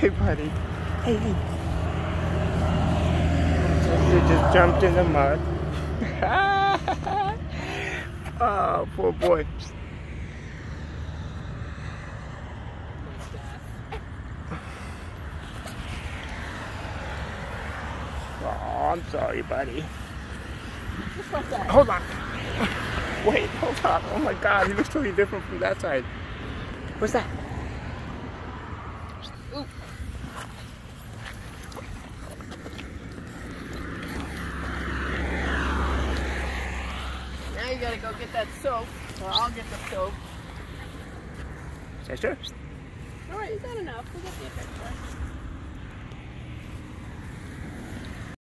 Hey, buddy. Hey, hey. You just jumped in the mud. Oh, poor boy. Oh, I'm sorry, buddy. Hold on. Wait, hold on. Oh my God, he looks totally different from that side. What's that? Ooh. Now you gotta go get that soap, or I'll get the soap. Sister? Alright, is that enough? We'll get the picture.